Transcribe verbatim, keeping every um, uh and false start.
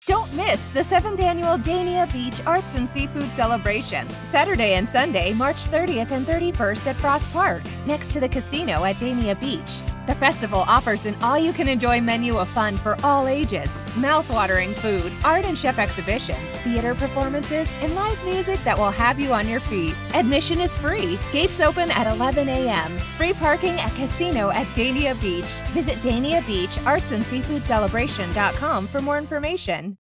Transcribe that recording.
Don't miss the seventh Annual Dania Beach Arts and Seafood Celebration, Saturday and Sunday, March thirtieth and thirty-first at Frost Park, next to the casino at Dania Beach. The festival offers an all-you-can-enjoy menu of fun for all ages, mouth-watering food, art and chef exhibitions, theater performances, and live music that will have you on your feet. Admission is free. Gates open at eleven a m Free parking at Casino at Dania Beach. Visit Dania Beach Arts and Seafood Celebration dot com for more information.